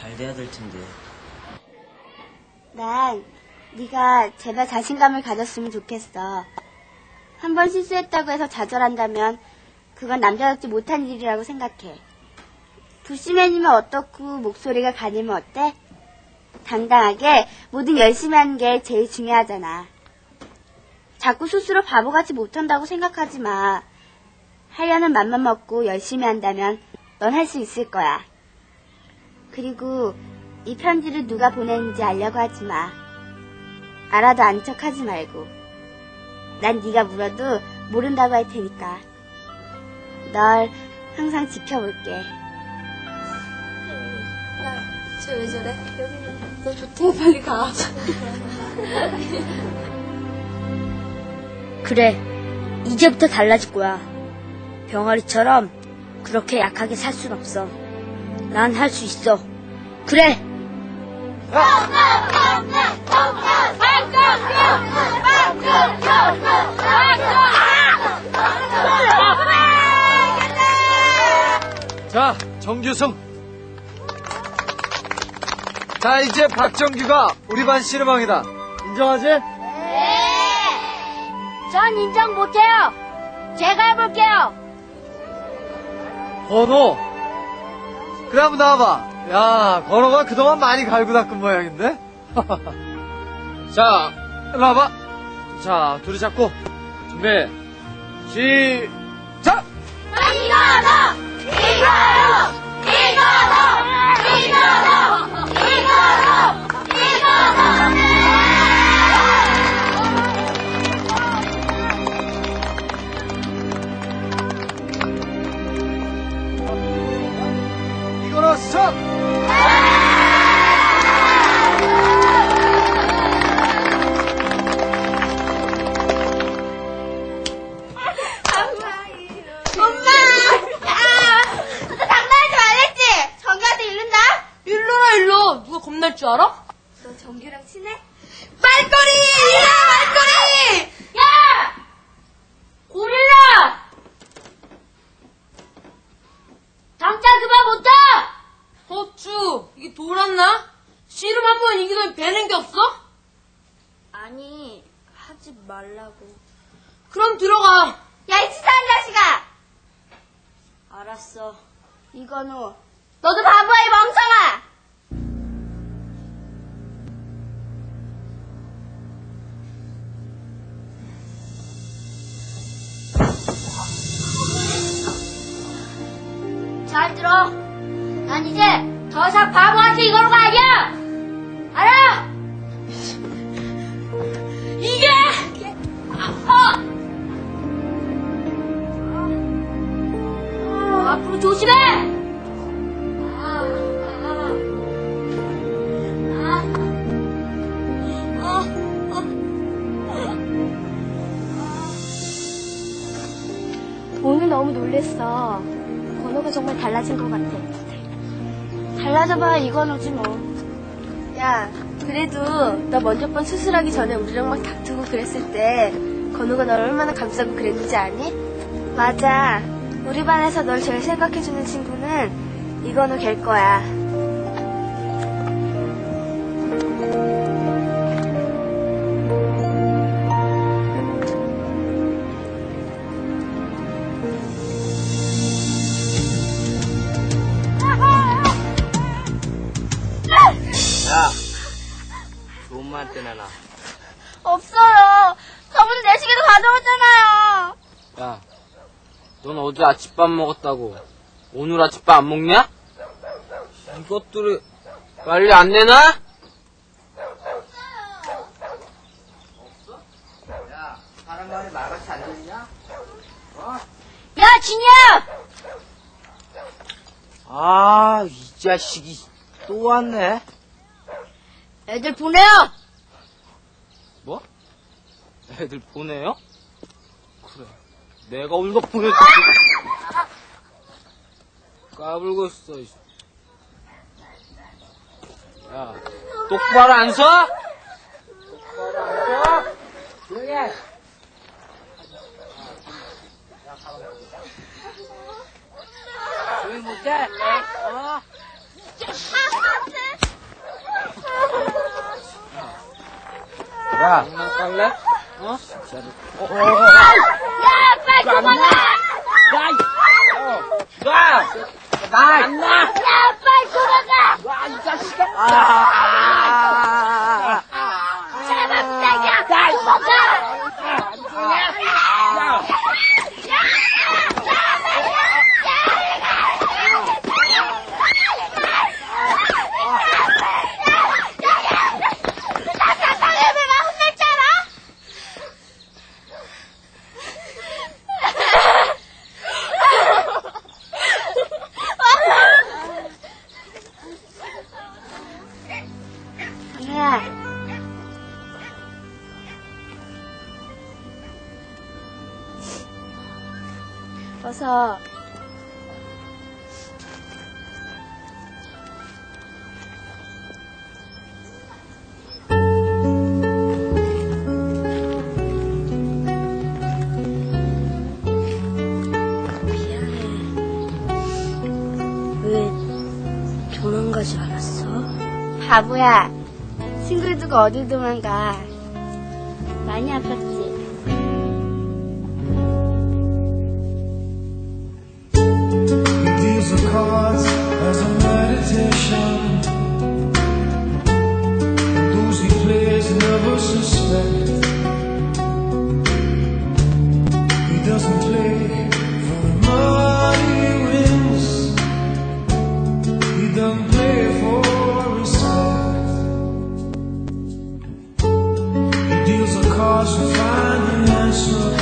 잘 돼야 될 텐데. 난 네가 제발 자신감을 가졌으면 좋겠어. 한 번 실수했다고 해서 좌절한다면 그건 남자답지 못한 일이라고 생각해. 부시맨이면 어떻고 목소리가 가리면 어때? 당당하게 뭐든 열심히 하는 게 제일 중요하잖아. 자꾸 스스로 바보같이 못한다고 생각하지 마. 하려는 맘만 먹고 열심히 한다면 넌 할 수 있을 거야. 그리고 이 편지를 누가 보냈는지 알려고 하지 마. 알아도 안 척하지 말고. 난 네가 물어도 모른다고 할 테니까. 널 항상 지켜볼게. 야, 쟤 왜 저래? 여기는 너 좋대. 빨리 가. 그래, 이제부터 달라질 거야. 병아리처럼 그렇게 약하게 살 순 없어. 난 할 수 있어. 그래! 자, 정규승. 자, 이제 박정규가 우리 반 씨름왕이다. 인정하지? 전 인정 못해요. 제가 해볼게요. 건호. 그래, 한번 나와봐. 야, 건호가 그동안 많이 갈고 닦은 모양인데? 자, 일로 와봐. 자, 둘이 잡고. 준비. 시작! 이거로 서! 일로. 누가 겁날 줄 알아? 너 정규랑 친해? 말거리! 일로 말거리! 야! 고릴라! 당장 그만 못해! 어쭈, 이게 돌았나? 씨름 한 번 이기면 배는 게 없어? 아니, 하지 말라고. 그럼 들어가. 야, 이 치사한 자식아! 알았어. 이건우, 너도 바보야, 이 멍청아! 잘 들어. 난 이제 더 이상 바보같이 이거로가 아니야! 알아! 이게! 앞으로 조심해! 오늘 너무 놀랬어. 건호가 정말 달라진 것 같아. 달라져봐야 이건호지 뭐. 야, 그래도 너 먼저 번 수술하기 전에 우리랑 막 다투고 그랬을 때 건호가 널 얼마나 감싸고 그랬는지 아니? 맞아. 우리 반에서 널 제일 생각해주는 친구는 이건호 갤 거야. 야, 좋은 말 때내놔. 없어요. 저번에 내 시계도 가져왔잖아요. 야, 넌 어제 아침밥 먹었다고 오늘 아침밥 안 먹냐? 이것들을 빨리 안 내놔? 야, 사람 말이 말같이 안 들리냐? 야, 진이야! 아, 이 자식이 또 왔네. 애들 보내요! 뭐? 애들 보내요? 그래, 내가 오늘 거 보내줄게. 까불고 있어. 야, 똑바로 안 서? 똑바로 안 서? 조용히 해. 야, 가만히 있어. 조용히 못해? 어? 야. 장난깔래? 어? 야, 빨리 도망가! 안 나! 야, 빨리 도망가! 이 자식아! 제발 부탁이야! 도망가! 강혜야. 어서. 왜 도망가지 않았어? 바보야. 친구를 두고 어딜 도망가. 많이 아팠지? These are cards as a meditation. Those he plays never suspect. He doesn't play for the money he wins. He doesn't play for respect. He deals the cards to find the answer.